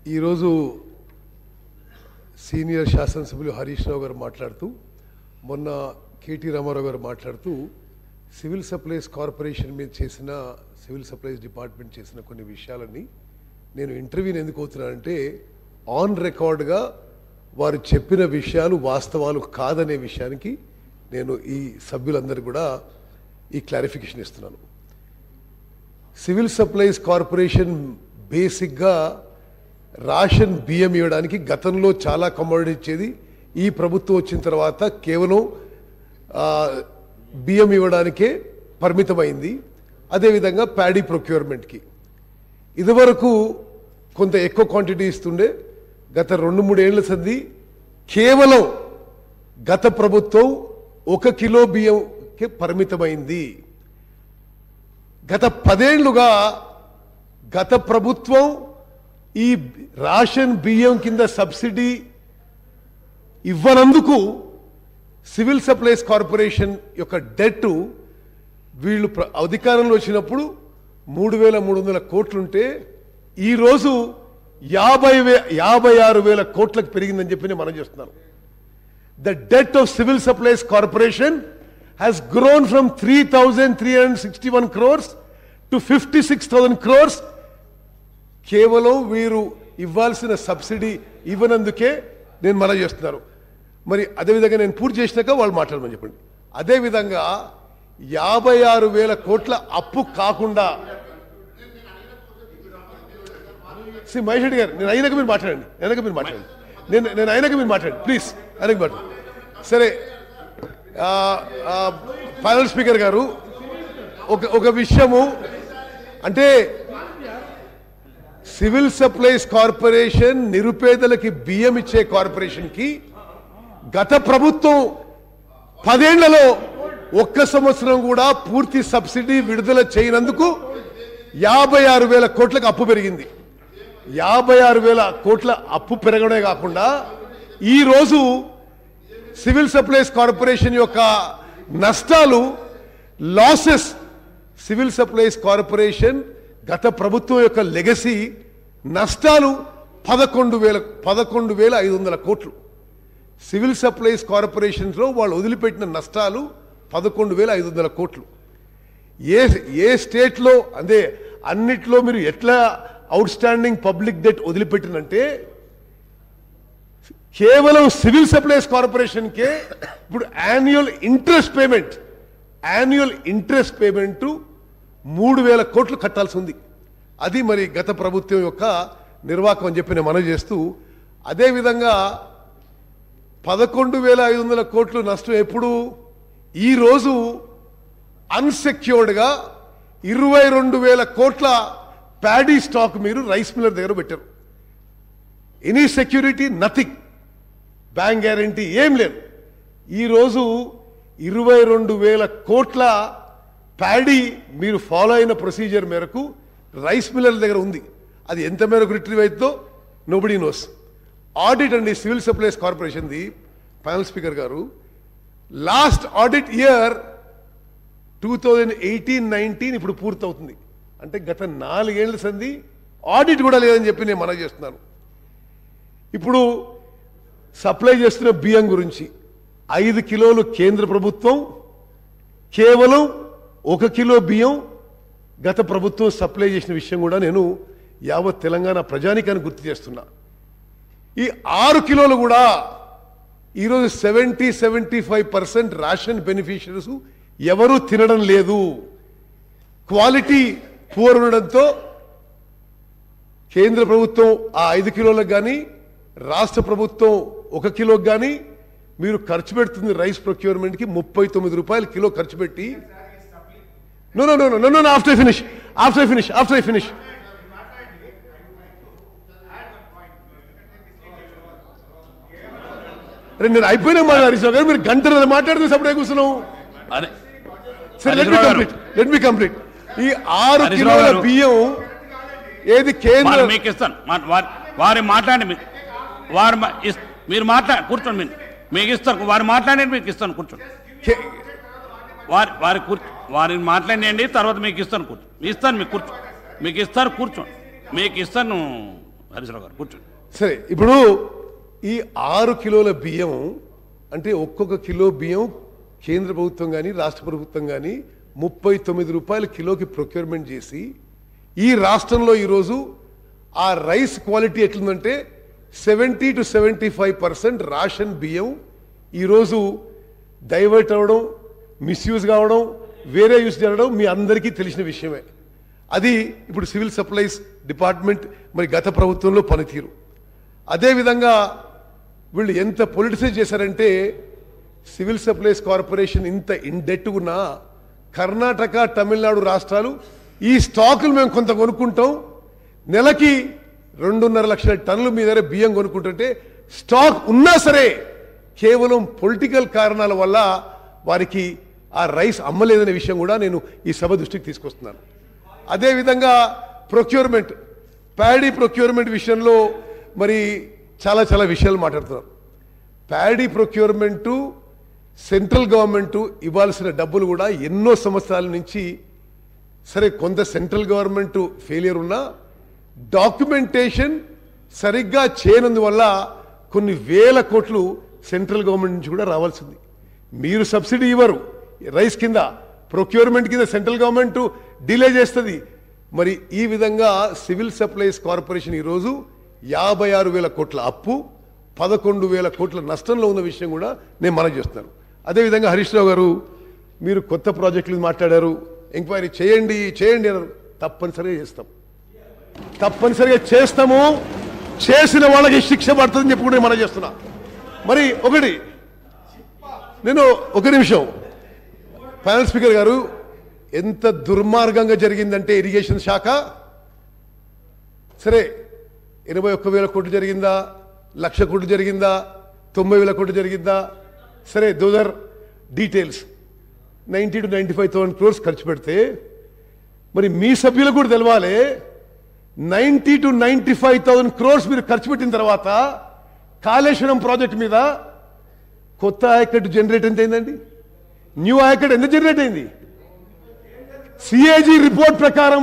ఈరోజు సీనియర్ శాసనసభ్యులు హరీష్ రావు గారు మాట్లాడుతూ, మొన్న కేటీ రామారావు గారు మాట్లాడుతూ సివిల్ సప్లైస్ కార్పొరేషన్ మీద చేసిన, సివిల్ సప్లైస్ డిపార్ట్మెంట్ చేసిన కొన్ని విషయాలని నేను ఇంటర్వ్యూని ఎందుకు అవుతున్నానంటే, ఆన్ రికార్డ్గా వారు చెప్పిన విషయాలు వాస్తవాలు కాదనే విషయానికి నేను ఈ సభ్యులందరూ కూడా ఈ క్లారిఫికేషన్ ఇస్తున్నాను. సివిల్ సప్లైస్ కార్పొరేషన్ బేసిక్గా రేషన్ బియ్యం ఇవ్వడానికి గతంలో చాలా కమోడిటీ ఇచ్చేది. ఈ ప్రభుత్వం వచ్చిన తర్వాత కేవలం బియ్యం ఇవ్వడానికే పరిమితమైంది. అదేవిధంగా ప్యాడీ ప్రొక్యూర్మెంట్కి ఇదివరకు కొంత ఎక్కువ క్వాంటిటీ ఇస్తుండే. గత 2-3 ఏళ్ల సంది కేవలం గత ప్రభుత్వం 1 కిలో బియ్యంకే పరిమితమైంది. గత 10 ఏళ్లుగా గత ప్రభుత్వం ఈ రేషన్ బియ్యం కింద సబ్సిడీ ఇవ్వనందుకు సివిల్ సప్లైస్ కార్పొరేషన్ యొక్క డెట్ వీళ్ళు అధికారంలో వచ్చినప్పుడు 3,300 కోట్లుంటే ఈరోజు 56,000 కోట్లకు పెరిగిందని చెప్పి నేను మనం చేస్తున్నాను. The debt of civil supplies corporation has grown from 3,361 crores to 56,000 crores. కేవలం వీరు ఇవ్వాల్సిన సబ్సిడీ ఇవ్వనందుకే నేను మనం చేస్తున్నారు. మరి అదేవిధంగా నేను పూర్తి చేసినాక వాళ్ళు మాట్లాడమని చెప్పండి. అదేవిధంగా 56,000 కోట్ల అప్పు కాకుండా, మహేష్ రెడ్డి గారు, నేను అయినాక మీరు మాట్లాడండి, నేను అయినాక మీరు మాట్లాడండి ప్లీజ్, అయినాక మాట్లాడండి. సరే, ఫైనల్ స్పీకర్ గారు, ఒక విషయము అంటే సివిల్ సప్లైస్ కార్పొరేషన్ నిరుపేదలకి బియ్యం ఇచ్చే కార్పొరేషన్కి గత ప్రభుత్వం 10 ఏళ్లలో 1 సంవత్సరం కూడా పూర్తి సబ్సిడీ విడుదల చేయనందుకు 56,000 కోట్లకు అప్పు పెరిగింది. 56,000 కోట్ల అప్పు పెరగడమే కాకుండా ఈరోజు సివిల్ సప్లైస్ కార్పొరేషన్ యొక్క నష్టాలు, లాసెస్, సివిల్ సప్లైస్ కార్పొరేషన్ గత ప్రభుత్వం యొక్క లెగసీ నష్టాలు 11,500 కోట్లు. సివిల్ సప్లైస్ కార్పొరేషన్స్లో వాళ్ళు వదిలిపెట్టిన నష్టాలు 11,500 కోట్లు. ఏ స్టేట్లో అంటే అన్నిట్లో మీరు ఎట్లా అవుట్ స్టాండింగ్ పబ్లిక్ డెట్ వదిలిపెట్టినంటే, కేవలం సివిల్ సప్లైస్ కార్పొరేషన్కే ఇప్పుడు యాన్యువల్ ఇంట్రెస్ట్ పేమెంట్ 3,000 కోట్లు కట్టాల్సి ఉంది. అది మరి గత ప్రభుత్వం యొక్క నిర్వాహకం అని చెప్పి నేను మనవి చేస్తూ, అదేవిధంగా 11,500 కోట్లు నష్టం ఎప్పుడు, ఈరోజు అన్సెక్యూర్డ్గా 22,000 కోట్ల ప్యాడీ స్టాక్ మీరు రైస్ మిల్లర్ దగ్గర పెట్టారు. Any security, nothing, bank guarantee ఏం లేదు. ఈరోజు 22,000 కోట్ల ప్యాడీ మీరు ఫాలో అయిన ప్రొసీజర్ మేరకు రైస్ మిల్లర్ల దగ్గర ఉంది. అది ఎంత మేరకు రిట్రీవ్ అవుతుందో నోబడీ నోస్. ఆడిట్ అండి సివిల్ సప్లైస్ కార్పొరేషన్ది, ప్యానల్ స్పీకర్ గారు, లాస్ట్ ఆడిట్ ఇయర్ 2018-19 ఇప్పుడు పూర్తవుతుంది. అంటే గత 4 ఏళ్ల సంది ఆడిట్ కూడా లేదని చెప్పి నేను మనవి చేస్తున్నాను. ఇప్పుడు సప్లై చేస్తున్న బియ్యం గురించి 5 కిలోలు కేంద్ర ప్రభుత్వం, కేవలం 1 కిలో బియ్యం గత ప్రభుత్వం సప్లై చేసిన విషయం కూడా నేను యావత్ తెలంగాణ ప్రజానికాన్ని గుర్తు చేస్తున్నా. ఈ 6 కిలోలు కూడా ఈరోజు 70-75% రేషన్ బెనిఫిషరీస్ ఎవరూ తినడం లేదు. క్వాలిటీ పూర్ ఉండడంతో కేంద్ర ప్రభుత్వం ఆ 5 కిలోలకు కానీ, రాష్ట్ర ప్రభుత్వం 1 కిలోకి కానీ మీరు ఖర్చు పెడుతుంది రైస్ ప్రొక్యూర్మెంట్కి 39 రూపాయలు కిలో ఖర్చు పెట్టి. No, after I finish. నేను అయిపోయినా హరీశ్రావు గారు, మీరు గంటలు మాట్లాడితే సపడే కూర్చున్నాం. Let me complete. ఈ 6 కిలోల బియ్యం ఏది కేంద్ర, మీకు ఇస్తాను, వారి మాట్లాడి మీరు మాట్లాడి కూర్చోండి, మీకు ఇస్తాను, వారు మాట్లాడి మీకు ఇస్తాను, కూర్చోండి. వారిని మాట్లాడండి, తర్వాత మీకు ఇస్తాను, కూర్చో ఇస్తాను, మీకు కూర్చో మీకు ఇస్తాను, కూర్చోండి, మీకు ఇస్తాను హరీష్ రావు గారు కూర్చోండి. సరే, ఇప్పుడు ఈ 6 కిలోల బియ్యం అంటే ఒక్కొక్క కిలో బియ్యం కేంద్ర ప్రభుత్వం కానీ రాష్ట్ర ప్రభుత్వం కానీ 39 రూపాయల కిలోకి ప్రొక్యూర్మెంట్ చేసి ఈ రాష్ట్రంలో ఈరోజు ఆ రైస్ క్వాలిటీ ఎట్లుందంటే 70 to 75% రేషన్ బియ్యం ఈరోజు డైవర్ట్ అవ్వడం, మిస్యూజ్ కావడం, వేరే యూస్ జరగడం మీ అందరికీ తెలిసిన విషయమే. అది ఇప్పుడు సివిల్ సప్లైస్ డిపార్ట్మెంట్ మరి గత ప్రభుత్వంలో పనితీరు. అదేవిధంగా వీళ్ళు ఎంత పొలిటిసైజ్ చేశారంటే సివిల్ సప్లైస్ కార్పొరేషన్ ఇంత ఇండెట్ ఉన్న కర్ణాటక, తమిళనాడు రాష్ట్రాలు ఈ స్టాకులు మేము కొంత కొనుక్కుంటాం, నెలకి 2.5 లక్షల టన్నుల మీద బియ్యం కొనుక్కుంటుంటే స్టాక్ ఉన్నా సరే కేవలం పొలిటికల్ కారణాల వల్ల వారికి ఆ రైస్ అమ్మలేదనే విషయం కూడా నేను ఈ సభ దృష్టికి తీసుకొస్తున్నాను. అదేవిధంగా ప్రొక్యూర్మెంట్, ప్యాడీ ప్రొక్యూర్మెంట్ విషయంలో మరి చాలా చాలా విషయాలు మాట్లాడుతున్నారు. ప్యాడీ ప్రొక్యూర్మెంటు సెంట్రల్ గవర్నమెంట్ ఇవ్వాల్సిన డబ్బులు కూడా ఎన్నో సంవత్సరాల నుంచి సరే కొంత సెంట్రల్ గవర్నమెంట్ ఫెయిలియర్ ఉన్నా డాక్యుమెంటేషన్ సరిగ్గా చేయనందువల్ల కొన్ని వేల కోట్లు సెంట్రల్ గవర్నమెంట్ నుంచి కూడా రావాల్సింది. మీరు సబ్సిడీ ఇవ్వరు రైస్ కింద, ప్రొక్యూర్మెంట్ కింద సెంట్రల్ గవర్నమెంట్ డిలే చేస్తుంది. మరి ఈ విధంగా సివిల్ సప్లైస్ కార్పొరేషన్ ఈరోజు 56,000 కోట్ల అప్పు, 11,000 కోట్ల నష్టంలో ఉన్న విషయం కూడా నేను మనవి చేస్తున్నాను. అదేవిధంగా హరీష్ రావు గారు మీరు కొత్త ప్రాజెక్టులు మాట్లాడారు, ఎంక్వైరీ చేయండి చేయండి అన్నారు. తప్పనిసరిగా చేస్తాం, తప్పనిసరిగా చేస్తాము. చేసిన వాళ్ళకి శిక్ష పడుతుందని చెప్పి కూడా నేను మనవి చేస్తున్నా. మరి నేను ఒక నిమిషం, ప్యానల్ స్పీకర్ గారు, ఎంత దుర్మార్గంగా జరిగిందంటే ఇరిగేషన్ శాఖ సరే 81,000 కోట్లు జరిగిందా, 1,00,000 కోట్లు జరిగిందా, 90,000 కోట్లు జరిగిందా, సరే those are details. 90 to 95,000 crores ఖర్చు పెడితే మరి మీ సభ్యులకు కూడా తెలవాలి 90 to 95,000 crores మీరు ఖర్చు పెట్టిన తర్వాత కాళేశ్వరం ప్రాజెక్ట్ మీద కొత్త ఆయకట్టు జనరేట్ ఎంత అయిందండి? న్యూ ఆయకట్టు ఎంత జనరేట్ అయింది? సిఏజీ రిపోర్ట్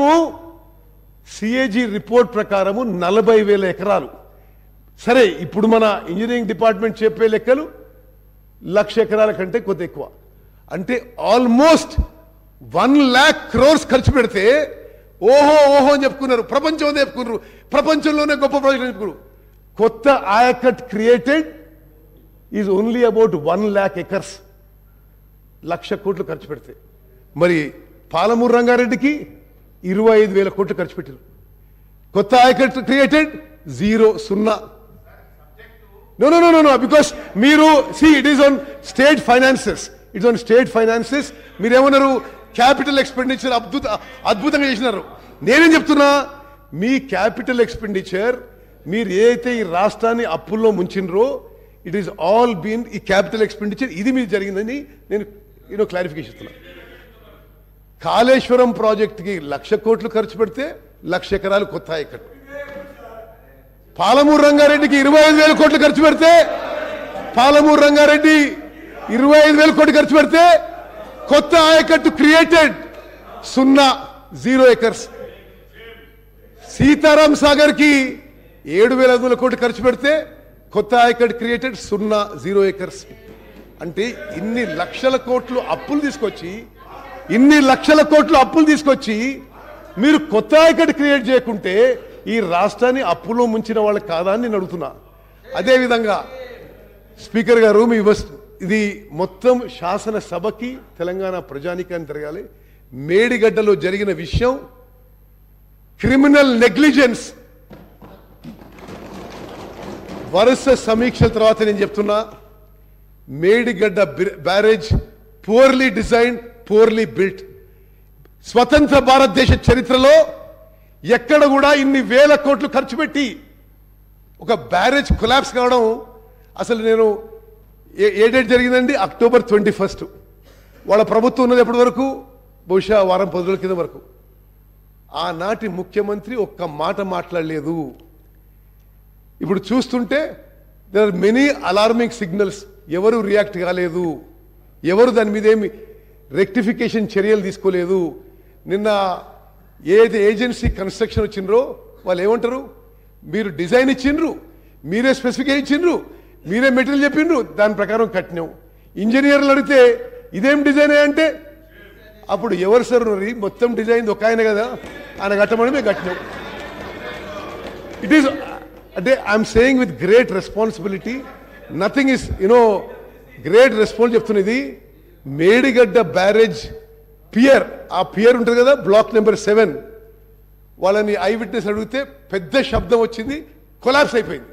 ప్రకారము 40,000 ఎకరాలు. సరే ఇప్పుడు మన ఇంజనీరింగ్ డిపార్ట్మెంట్ చెప్పే లెక్కలు 1,00,000 ఎకరాల కంటే కొద్ది ఎక్కువ, అంటే ఆల్మోస్ట్ 1,00,000 crores ఖర్చు పెడితే ఓహో ఓహో అని చెప్పుకున్నారు, ప్రపంచం చెప్పుకున్నారు, ప్రపంచంలోనే గొప్ప ప్రాజెక్ట్ చెప్పుకున్నారు. కొత్త ఆయకట్ created is only about 1,00,000 acres, 1,00,000 కోట్లు ఖర్చు పెడితే. మరి పాలమూరు రంగారెడ్డికి 25,000 కోట్లు ఖర్చు పెట్టారు. కొత్త ఆయకట్ క్రియేటెడ్ 0. No, because మీరు it is on state finances. మీరేమన్నారు క్యాపిటల్ ఎక్స్పెండిచర్ అద్భుతంగా చేసినారు. నేనేం చెప్తున్నా, మీ క్యాపిటల్ ఎక్స్పెండిచర్ మీరు ఏదైతే ఈ రాష్ట్రాన్ని అప్పుల్లో ముంచినరో ఇట్ ఈస్ ఆల్ బీన్ ఈ క్యాపిటల్ ఎక్స్పెండిచర్, ఇది మీరు జరిగిందని నేను క్లారిఫికేషన్ ఇస్తున్నా. కాళేశ్వరం ప్రాజెక్టుకి 1,00,000 కోట్లు ఖర్చు పెడితే 1,00,000 ఎకరాలు కొత్త ఆయకట్టు. పాలమూరు రంగారెడ్డికి 25,000 కోట్లు ఖర్చు పెడితే 25,000 కోట్లు ఖర్చు పెడితే కొత్త ఆయకట్టు క్రియేటెడ్ 0 acres. సీతారాం సాగర్ కి 7,500 కోట్లు ఖర్చు పెడితే కొత్త ఆయకట్టు క్రియేటెడ్ 0 acres. అంటే ఇన్ని లక్షల కోట్లు అప్పులు తీసుకొచ్చి మీరు కొత్త ఆయకట్టు క్రియేట్ చేయకుంటే ఈ రాష్ట్రాన్ని అప్పులో ముంచిన వాళ్ళు కాదా అని నేను అడుగుతున్నా. అదేవిధంగా స్పీకర్ గారు ఇది మొత్తం శాసనసభకి తెలంగాణ ప్రజానీకాన్ని తిరగాలి. మేడిగడ్డలో జరిగిన విషయం క్రిమినల్ నెగ్లిజెన్స్. వరుస సమీక్షల తర్వాత నేను చెప్తున్నా, Medigadda barrage poorly design, poorly built. స్వతంత్ర భారతదేశ చరిత్రలో ఎక్కడ కూడా ఇన్ని వేల కోట్లు ఖర్చు పెట్టి ఒక బ్యారేజ్ కొలాప్స్ కావడం, అసలు నేను ఏ డేట్ జరిగిందండి? October 21. వాళ్ళ ప్రభుత్వం ఉన్నది ఎప్పటి వరకు? బహుశా వారం 10 రోజుల కింద వరకు. ఆనాటి ముఖ్యమంత్రి ఒక్క మాట మాట్లాడలేదు. ఇప్పుడు చూస్తుంటే there are many alarming signals. ఎవరు రియాక్ట్ కాలేదు, ఎవరు దాని మీద ఏమి రెక్టిఫికేషన్ చర్యలు తీసుకోలేదు. నిన్న ఏదైతే ఏజెన్సీ కన్స్ట్రక్షన్ వచ్చిందో వాళ్ళు ఏమంటారు, మీరు డిజైన్ ఇచ్చిండ్రు, మీరే స్పెసిఫిక్ ఇచ్చిండ్రు, మీరే మెటీరియల్ చెప్పిండ్రు, దాని ప్రకారం కట్టినాం. ఇంజనీర్లు అడిగితే ఇదేం డిజైన్ అంటే అప్పుడు ఎవరు సార్ మొత్తం డిజైన్ ఒక ఆయన కదా, ఆయన కట్టమని మేము కట్టినాం. ఇట్ ఈస్ అంటే I'm saying with great responsibility, nothing is great response చెప్తున్నది. మేడిగడ్డ బ్యారేజ్ పియర్, ఆ పియర్ ఉంటుంది కదా బ్లాక్ నెంబర్ 7, వాళ్ళని ఐ విట్నెస్ అడిగితే పెద్ద శబ్దం వచ్చింది, కొలాప్స్ అయిపోయింది.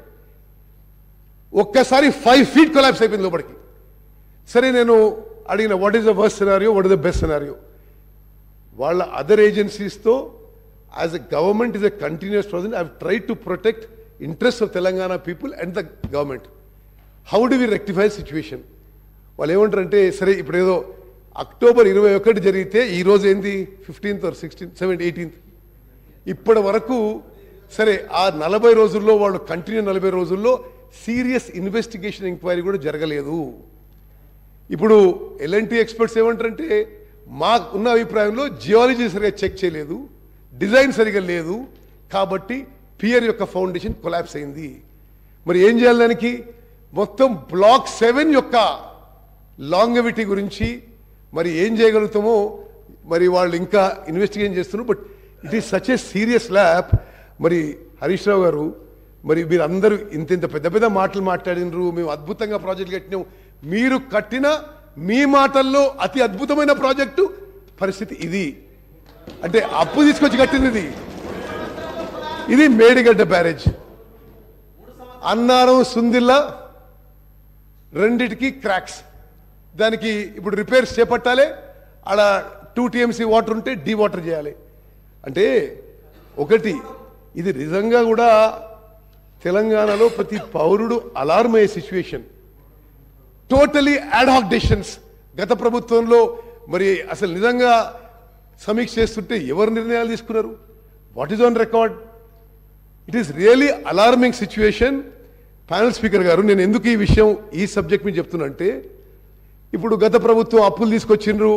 ఒక్కసారి 5 feet కొలాప్స్ అయిపోయింది లోపలికి. సరే నేను అడిగిన what is the worst scenario, what is the best scenario. వాళ్ళ అదర్ ఏజెన్సీస్తో as a government is a continuous process. I have tried to protect interest of Telangana people and the government. How do we rectify situation? వాళ్ళు ఏమంటారంటే సరే ఇప్పుడు ఏదో October 21 జరిగితే ఈరోజు ఏంది 15th or 16th 17th 18th, ఇప్పటి వరకు సరే ఆ 40 రోజుల్లో వాళ్ళు కంటిన్యూ 40 రోజుల్లో సీరియస్ ఇన్వెస్టిగేషన్ ఎంక్వైరీ కూడా జరగలేదు. ఇప్పుడు ఎల్ఎన్టీ ఎక్స్పర్ట్స్ ఏమంటారంటే మాకు ఉన్న అభిప్రాయంలో జియాలజీ సరిగా చెక్ చేయలేదు, డిజైన్ సరిగా లేదు, కాబట్టి పియర్ యొక్క ఫౌండేషన్ కొలాప్స్ అయింది. మరి ఏం చేయాలి దానికి? మొత్తం బ్లాక్ 7 యొక్క లాంగవిటీ గురించి మరి ఏం చేయగలుగుతామో మరి వాళ్ళు ఇంకా ఇన్వెస్టిగేషన్ చేస్తున్నారు. But it is such a serious lapse. మరి హరీష్ రావు గారు, మరి మీరు అందరూ ఇంత పెద్ద పెద్ద మాటలు మాట్లాడినరు, మేము అద్భుతంగా ప్రాజెక్ట్ కట్టినాం. మీరు కట్టిన మీ మాటల్లో అతి అద్భుతమైన ప్రాజెక్టు పరిస్థితి ఇది. అంటే అప్పు తీసుకొచ్చి కట్టినది ఇది మేడిగడ్డ బ్యారేజ్. అన్నారం సుందిల్లా రెండిటికి క్రాక్స్, దానికి ఇప్పుడు రిపేర్స్ చేపట్టాలి. అలా 2 TMC వాటర్ ఉంటే డీ వాటర్ చేయాలి. అంటే ఒకటి ఇది నిజంగా కూడా తెలంగాణలో ప్రతి పౌరుడు అలార్మ్ అయ్యే సిచ్యువేషన్. టోటలీ యాడ్హాక్ డెసిషన్స్ గత ప్రభుత్వంలో. మరి అసలు నిజంగా సమీక్ష చేస్తుంటే ఎవరు నిర్ణయాలు తీసుకున్నారు? What is on record? It is really alarming situation. Panel speaker గారు, నేను ఎందుకు ఈ విషయం ఈ సబ్జెక్ట్ మీద చెప్తున్నా అంటే ఇప్పుడు గత ప్రభుత్వం అప్పులు తీసుకొచ్చిండ్రు,